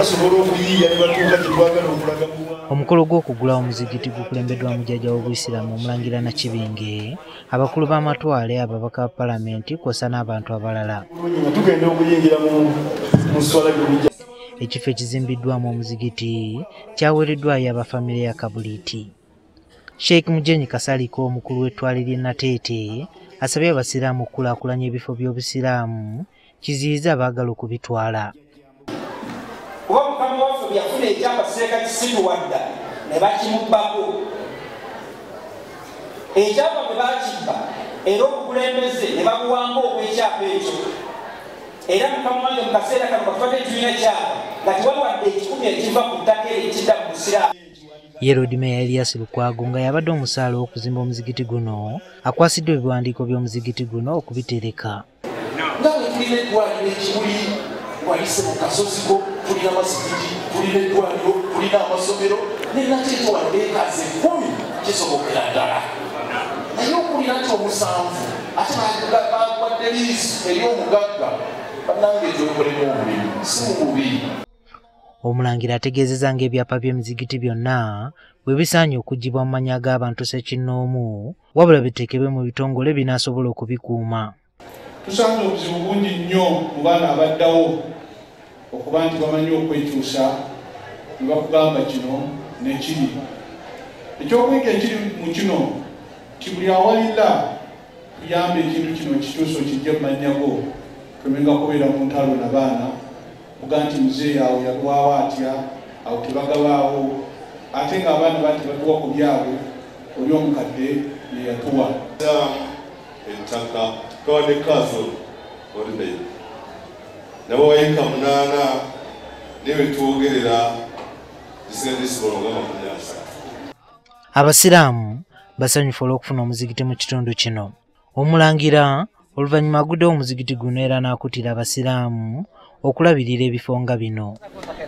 Omukolo gw'okugulawo omuzikiti gukulembeddwamu Jjaaja w'obusiraamu omulangira Nakibinge, abakulu b'amatwale, ababaka ba palamenti kw'ossa n'abantu abalala. Ekifo ekizimbiddwamu omuzikiti kyaweereddwayo abafamire ya Kabuliti. Sheikh Mujenyi Kasaliko, omukulu w'ettwale ly'e Nateete, asabye abasiraamu okukulaakulanya ebifo by'obusiraamu kiziyize abaagala okubitwala. Kuba Mukama waffe yafuna ekyapa kiseeka kisibuwadda ne bakimubbako. Ekyapa bwe baakibba era obukulembeze ne babuwanga okwekyapa ekyo. Era Mukama wange mu kaseera kano katubadde tulina ekyapa nga tewawadde ekikumi ekiva ku ttaka ekidda mu busiraamu. Yerodi Meya Elias Lukwago nga yabadde omusaala w'okuzimba omuzikiti guno akwasiddwa ebiwandiiko by'omuzikiti guno okubitereka. Nga bwe tulina eddwaliro ekibuli wayise mu kasosiko, tulina Masjid, tulina eddwaliro, tulina amasomero, ne Nateete wadde ekazi 10 kisobokera ddala. Naye okulira nti 7 ate baagwadde liisi ery'omugagga bannange gyokolemu omulimu si mu bubi. Omulangira ategeezezza ng'ebyapa by'emizikiti byonna bwe bisaanye okuggyibwa mu mannya g'abantu ssekinnoomu wabula biteekebwe mu bitongole binaasobola okubikuuma. Tusanze obuzibu bungi nnyo mu baana abaddawo okuba nti bamanyi okwekyusa ne bakugamba kino nekiri. Ekyokwega ekiri mu kino ti buli awalira tuyambe ekintu kino kituusa okijje mu mannya go, twemenga kubeera mu ntalo na baana kuga nti muzeeyi awo yalwawo atya awo tebagabaawo ate ng'abaana bati batuwa ku byabwe oli omukadde ye yatuwa. Ettaka twawadde kaaso oluddeyo nabo wayika 8 n'ebitwogerera bisigadde sibolonga 30. Abasiraamu basanyufu olw'okufuna omuzikiti mu kitundu kino. Omulangira oluvannyuma aguddewo omuzikiti guno era n'akutira abasiraamu okulabirira ebifo nga bino.